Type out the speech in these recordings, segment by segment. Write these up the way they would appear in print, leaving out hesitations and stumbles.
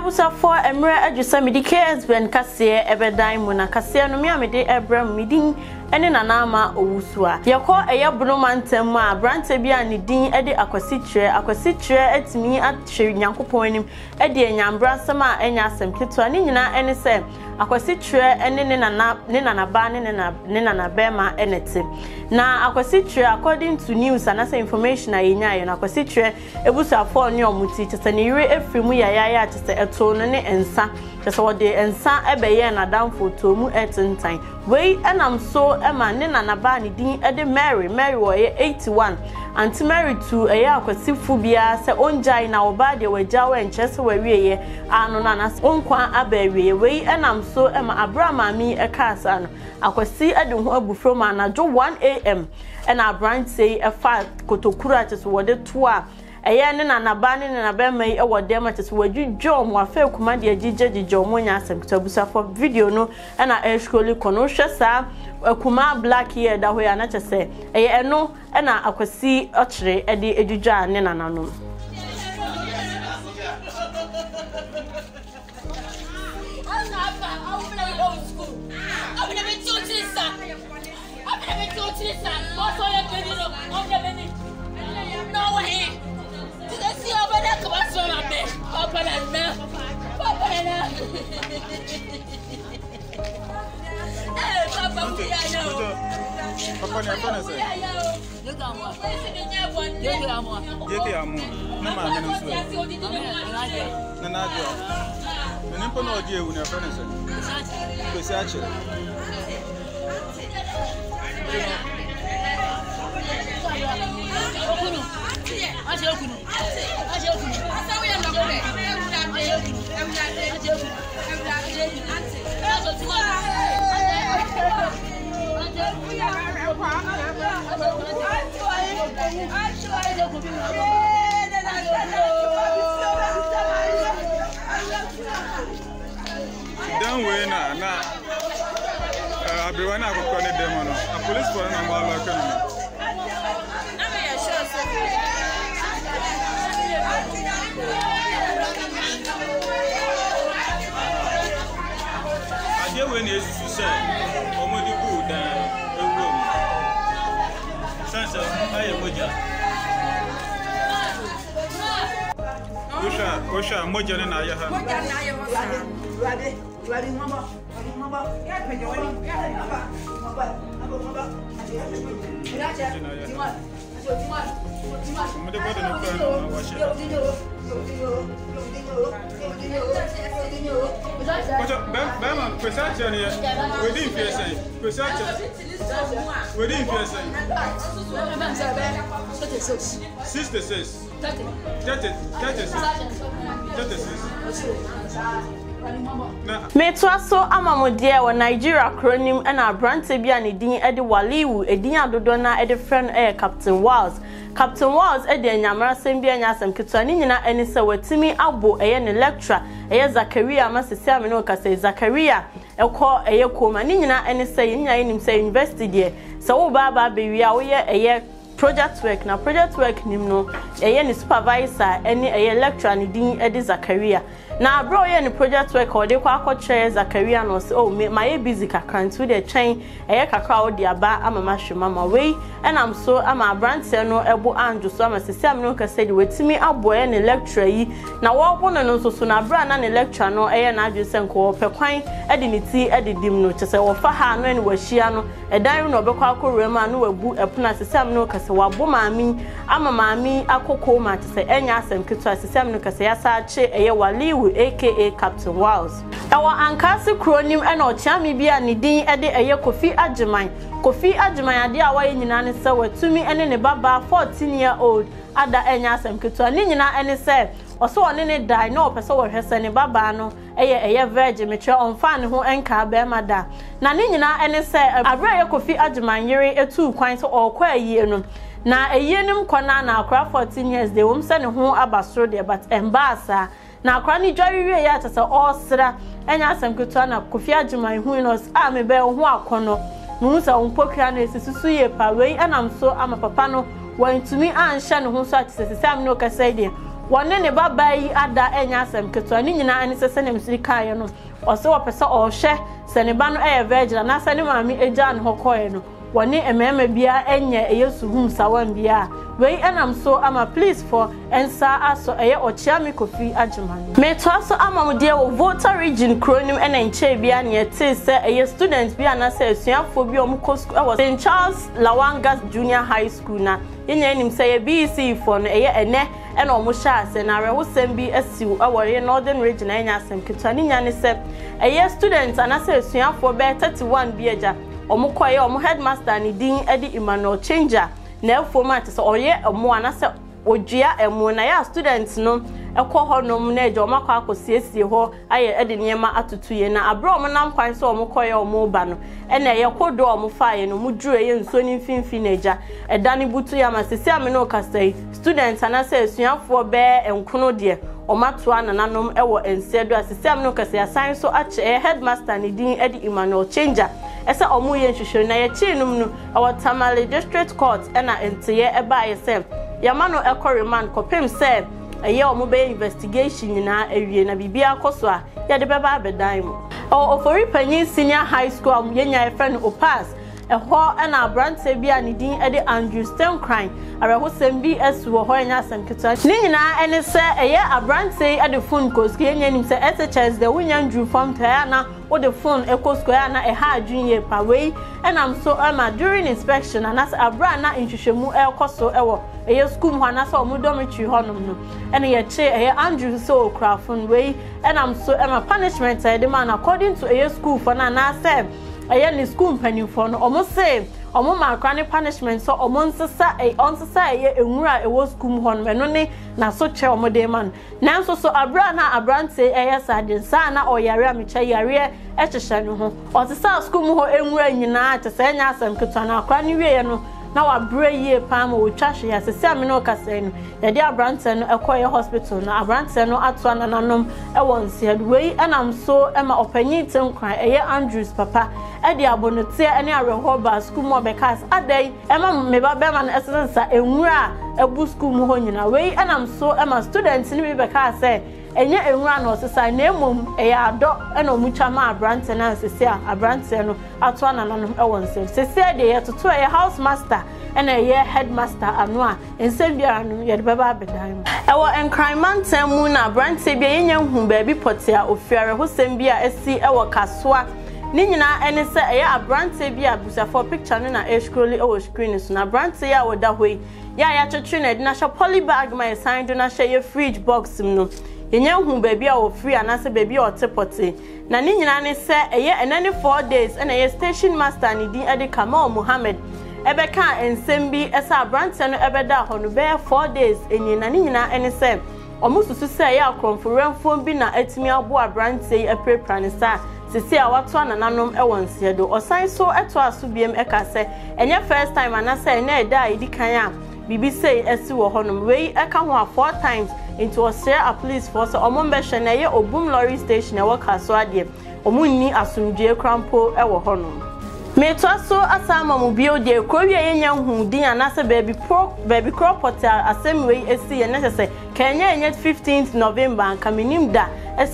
Ebusafo emre adwusa medi KS Ben kase ebedan mu na kase no me amede ebram midin ene nanama owusua yekọ eyebunu mantem a brante bia ne din ede akwasitire etimi atwe nyankopon anim ede enyambra asem a enya asem keto ne nyina ene se akwasitire ene ne nanaba ne nanabema enete na akwasitire according to news and as information ayenya ye na akwasitire ebusafo ne omuti tese ne yire efrimu yaya tese eto no ne ensa tese wode ensa ebeye na damfo to mu etentan wei enam so ema ne nanaba ne din ede Mary wo ye 81 Auntie Mary to eya akwasifu bia se onjai na oba de wajawa enchese wawieye ano na onkwa abawieye wei enam so ema abramami ekasa no akwasi ede ho abufro ma na jo 1 am ena brand say efa kotokura tese wode to a eye ne nanaba ne nanabema yi ewode ma tese wadwudwo mo afa kuma de agigegigwo mo nya asem kitabusa for video no ena eshkoli kono hwesa kuma black here da hoya na chese eye eno ena akwasi ochire ede edwudwa ne nanano Don't win na abewana akoko ne demo no a police for na ma lo kan na me ya sure so ade we na esusu se omodi ku da ewu mu sansa aye moja Osha moja ne na aye ha moja na aye mo sa Ready, mama. Yeah, pay your money. Yeah, mama. Me twaso amamodie wo Nigeria cronim na brante bia ne din ede Waliwu edin adodo na ede friend Captain Walls ede enyamara sem bia nya asem keto ne nyina ene se watimi abo ne lecturer Zakaria masese amene okase Zakaria ekọ koma ne nyina ene se nya enim se university de se wo baba bewia wo ye project work nim no ni supervisor ene lecturer ne din ede Zakaria na bro ye ni project work o de kwa akọche Zakaria no se oh my busy kakran to the chain kakra o de aba amama hwemama wei enam so ama brand no ebo anjo so ama sese amno ka say de wetimi abo ye ni lecturer yi na wo bo no so na bra na ni lecturer no na adwese nko pekwan ede ni ti ede dim no chese wo fa ha no ni wahia no edan no obekwa akorura ma no wabu epuna sese amno ka se wabo maami ama maami akoko ma chese enya asem keto sese amno ka se yasa ache Waliwu aka Captain Walls. Ewa ankasi kronim ena ochiami bia ne din ede Kofi Ajiman ade a waye nyina ne se watumi ene ne baba 14-year-old ada enya asem keto ne nyina ene se oso one ne die na opese wo hwese ne baba no eye virgin metre onfa ne ho enka be mada na ne nyina ene se abra Kofi Ajiman yere etu kwan so okwa ayie no na eyenim kwana na akra 14 years de wom se ne ho abasoro de but embasa na akra ni dwariwe ya tase osra enya asem keto na Kofi Ajiman hu no me be ho akono musa umpokra na esisusu ye pa wei enam so ama papa no wantumi ansha ne ho so atese sam no kasa de wone ne baba yi ada enya asem keto ani nyina ani sese ne msiri kan no ose wo pese o hye se ne ba no virgin na se ne maami eja ne hokoye no wone emema bia enye eyesu hum sawan bia wei enam so ama please for ensa aso eye ochiami kofi agyeman me to aso ama mudie wo Volta region kronim ena nche bia ne ete se eye student bia na se asuafo bi omkosko ewo St Charles Lawangas Junior High School na yenya enim se ye BC for no eye ene ena omhya ase na rewosem bi asiw awore Northern region enya asem kitani nya ne se eye student ana se asuafo be 31 bi eja omukoye omu headmaster ni din edi Emmanuel Changer na format so oye omu anase odua emu na ya students no ekọ honom na eje omakọ akosiesie ho aye edi niema atutuye na abro omu nam kwan so omukoye omu ba no ena ye kodo omu faaye no muduru ye nso ni mfimfi na eja edani butu ya masisi amene okasai students anase esuafo be enkono de omatoa nananom ewo ensedo asisi amene okasai asan so ache headmaster ni din edi Emmanuel Changer esa omu ye nhwehwe na ye chinum no Tamale District Court ena enteye eba yesem yamano remand kopem se eye omu be investigation nyina awie na bibia akoso a ye de beba abedan mu ofori panyin senior high school yenya efren opas eho ena abrante bia ne din ede Andrew Stencrine arehosem bi esuwo ho enya asem kita ni nyina ene se eye abrante ede phone koski yenya nim se SHS de wunya Andrew form taya na wo the phone ekosko ya na eha adwunye pawei enam so ama during inspection and as abra na nhwehwemu ekoso ewo eye school ho na so omu dormitory honom no ene ye che eye Andrew so krafon wei enam so ama punishment ede man according to eye school for na say eye ni school mpanimfo no omo say omo makra ne punishment so omo nsesa eye enwura ewo school ho no eno ne na so che omo de man nanso so abra na abrante eye sadin sa na oyare amecha yare echehya ne ho otisa school ho enwura nyina atesa nya asem ketwa na akra ne wie no na wa breye pam wo twahwe ya sese amene okasa no ye de abrante no ekoye hospital na abrante no ato anananom ewonse wei enam so ema opanyin tenkran eye Andrews papa e de abonote ene areho ba school mo bekas adai ema meba be man esesa enwura ebu school mo ho nyina wei enam so ema students ni be bekas enye enwura no sesa na emom eya ado ena omutwa ma abrante na sese abrante no ato anananom ewonse sese de ye toto eye house master ena ye headmaster anua ensembia no ye de baba abedan ewo enkriman temu na abrante bia yenya hu ba bi potia ofiare hosem bia esi ewo kasoa ni nyina ene se eye abrante bia busafo picture no na scroll ewo screen so na abrante ya woda hoi ya twetwe na de na sha polybag my sign do na sha ye fridge box no yenya hu ba bia wo free anase ba bia otepote na ni nyina ne se eye enani 4 days ena ye station master ni din ede Kamal Muhammad ebeka ensembi esa abrante no ebeda ho no be 4 days enyi na ni nyina ene se omususu se ya akromforenfo bi na atimi abo abrante eprepra ne sa sisi a wato anananom ewonse do osan so eto aso biem eka se enye first time anase na eda idikan a bibi say esi wo honom wei eka ho a 4 times into Osir a police force omombe hwe na ye Obum lorry station e waka so ade omunni asumdue krampo e wo honom me to so asama mu bio de krowie yenya hu din anase baby crop assembly esi ye necessary kenya enye 15th November kaminim da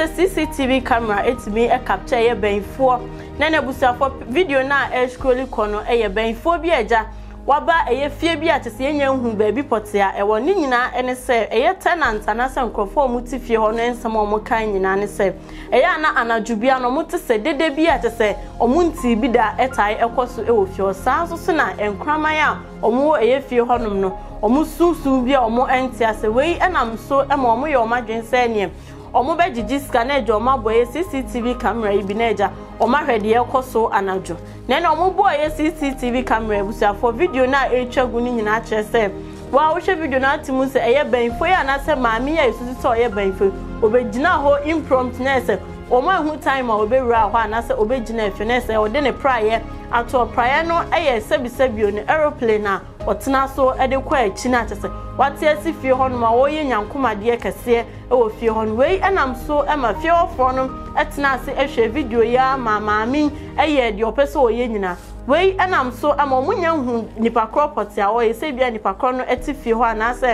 CCTV camera etimi e capture ye benfo na na busafo video na e scroll kono e ye benfo bi eja waba eye fie bi atese yenya hu baby potia e woni nyina ene se eye tenant anase nkrofo muti fie ho no ensem omo kan nyina ne se eye ana anadwubia no muti se dede bi atese omunti bi da etai ekoso e wo fie osan so na enkraman a omo eye fie honom no omo susu bi omo enti ase wei enam so e ma omo ye omadwen se ne omo begigi scan ejo omo boye CCTV camera ibi na eja omo hwede ekoso anadwo na omo boye CCTV camera busafo video na etwagu ni nyina kyerese wa wo hwe video na atimu se eye benfo ya na se maami ya isusu se eye benfo obegina ho impromptu na se omo ehu time a obewura ho anase obegina efe na se ode ne praye ato praye no eye sebisebio ne aeroplane a otena so ede kwa achi na tese wate asi fie ho no ma wo ye nyankomade kese e wo fie ho no wei enam so e ma fie ofo no etena ase ehwe video ya maami eye de opeso oye nyina wei enam so ama omunya hu nipa crop a wo ye se bia nipa kro no eti fie ho anase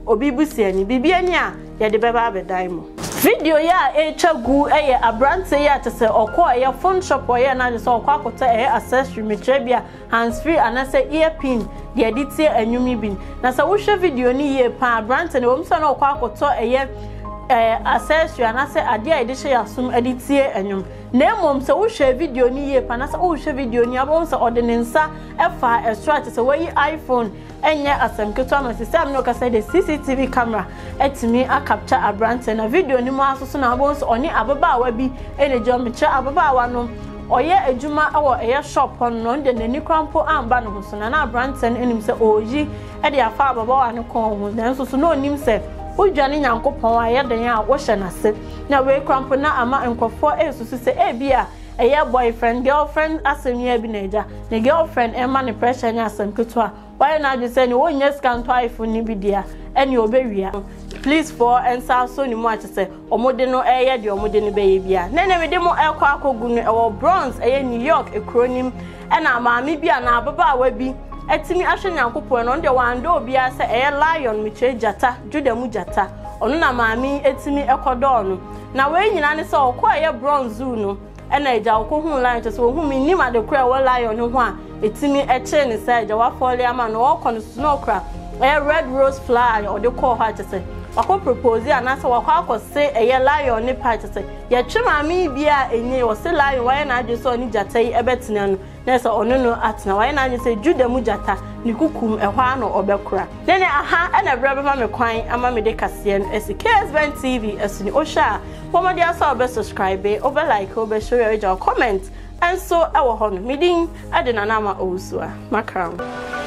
obi busiani bibiani a ye de beba abedan mu video ya echagu eye abrante ya tese okọ eye phone shop oye na so okọ akota eye accessory metrabia hands free anase earpin de editie anwumi bin na sa wo hwe video ni ye pa abrante ne wo so na okọ akota eye accessory anase ade a edihye yasum editie anwum na mom se wo hwe video ni ye pa na se wo hwe video ni abon se ordinansa efa extra tese wo yi iPhone enye asemketo ama system no ka say the CCTV camera etimi a capture abrante na video ni mo asoso na abon se oni ababaawa bi ene jomeche ababaawa no oye ejuma awo eye shop no nde nani krampo amba no so na abrante enim se oyi e de afa ababaawa ne kon ho na so no onim se udwane nyankopon aye den a wo hye na se na we krampo na ama enkofo esusu se ebia eye boyfriend girlfriend asemia bi na eja ne girlfriend ema ne pressure nya asemketo a why na just say ni wonye scan to iPhone ni bi dia eni obewia please for answer so ni mo a say omode no eye de omode ne be ye bia na we de mo ekọ akogu no ewo Bronx eye New York ekronim na maami bia na ababaawa bi etimi ahwe nyankopon no de wando bia say eye lion miche jata judamu jata onu na maami etimi ekodo no na we nyina ne say okọ eye Bronx zoo no ena eja okohu lion to say ohu mi ni ma de kura wo lion ho a etimi eche ne say eja wa fole ama no okọ no snow crack red rose flower or the call her to say wako propose anasa wako akose eye lion ne pa to say ye twema mi bia enye wo se lion wa na ade so ni jata yi ebetina no na so ono no atena wa na ade say juda mu jata ni kukum ehwa no obekura nene aha na bra be me kwan ama me de kase no esi KSBN TV esuni osha pomodi asa obe subscribe over like obe share your comment and so ewo ho no midin ade na na ma owusua makram